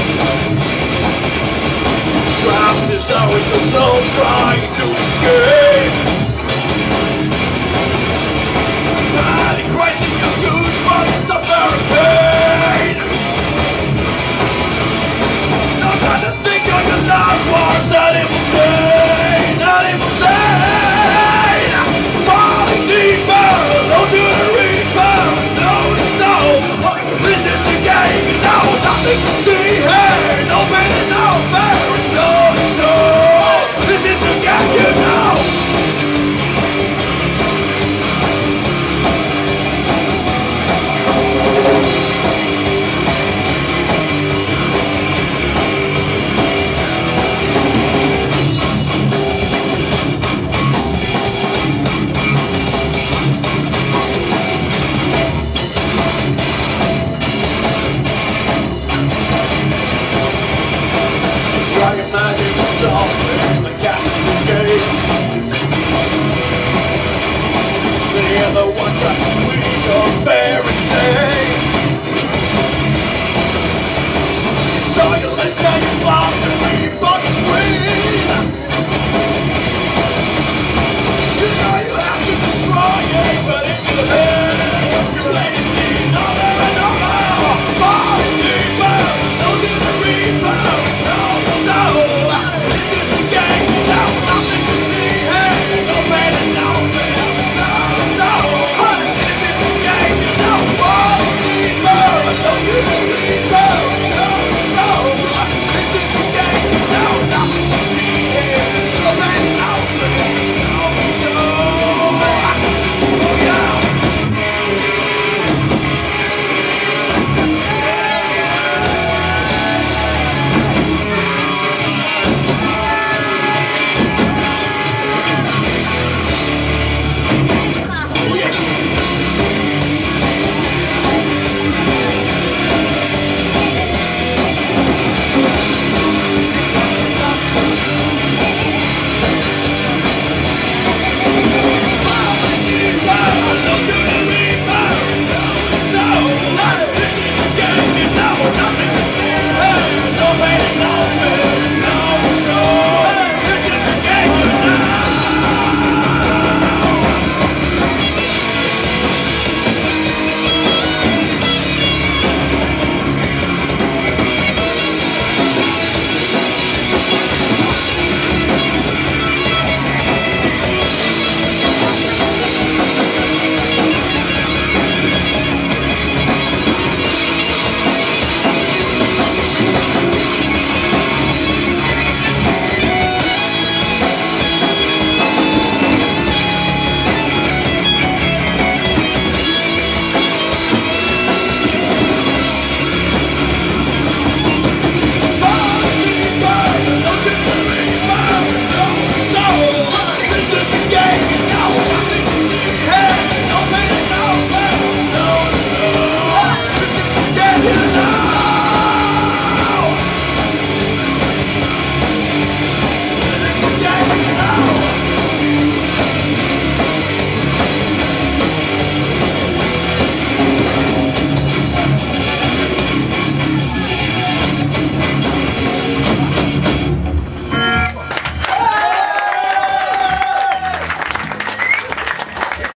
Trapped inside with the soul trying to escape. Panic rising your goosebumps of very pain. Not got to think on your last words that it will say, that it will say. Falling deeper, under the reaper, no to soul. This is the game, you know, nothing to see here, no pain and no fear, no to soul. This is the game, you know. Dragon magic assault in the captain's gate. The other one trapped between your very insane. Silence and you lost